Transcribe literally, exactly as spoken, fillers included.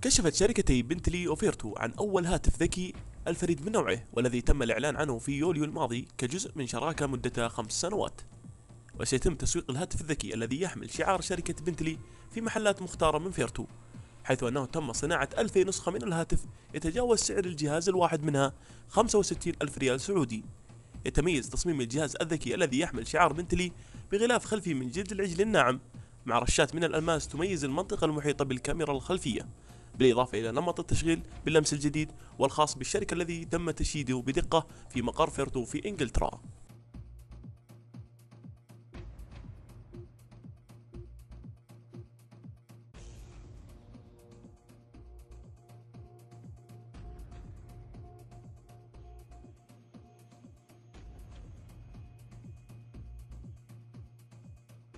كشفت شركتي بنتلي وفيرتو عن أول هاتف ذكي الفريد من نوعه، والذي تم الإعلان عنه في يوليو الماضي كجزء من شراكة مدتها خمس سنوات. وسيتم تسويق الهاتف الذكي الذي يحمل شعار شركة بنتلي في محلات مختارة من فيرتو، حيث أنه تم صناعة ألفي نسخة من الهاتف يتجاوز سعر الجهاز الواحد منها خمسة وستين ألف ريال سعودي. يتميز تصميم الجهاز الذكي الذي يحمل شعار بنتلي بغلاف خلفي من جلد العجل الناعم، مع رشات من الألماس تميز المنطقة المحيطة بالكاميرا الخلفية، بالإضافة إلى نمط التشغيل باللمس الجديد والخاص بالشركة الذي تم تشييده بدقة في مقر فيرتو في إنجلترا.